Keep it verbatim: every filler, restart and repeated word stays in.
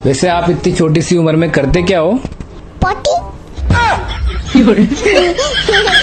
वैसे आप इतनी छोटी सी उम्र में करते क्या हो? पॉटी।